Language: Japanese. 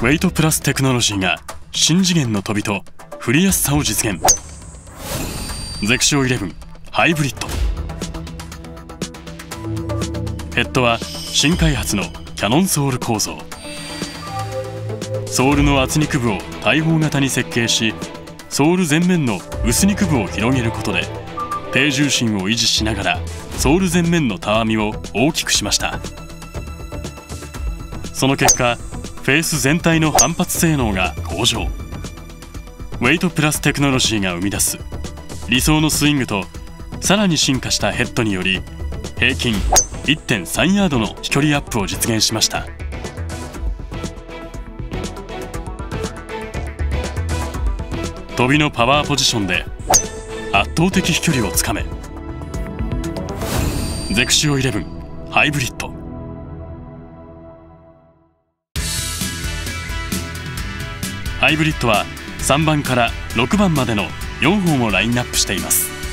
ウェイトプラステクノロジーが新次元の飛びと振りやすさを実現。ゼクシオ11ハイブリッド。ヘッドは新開発のキャノンソール構造。ソールの厚肉部を大砲型に設計し、ソール前面の薄肉部を広げることで低重心を維持しながらソール前面のたわみを大きくしました。その結果、フェース全体の反発性能が向上。ウェイトプラステクノロジーが生み出す理想のスイングとさらに進化したヘッドにより、平均 1.3 ヤードの飛距離アップを実現しました。飛びのパワーポジションで圧倒的飛距離をつかめ。ゼクシオ11ハイブリッド。ハイブリッドは3番から6番までの4本をラインナップしています。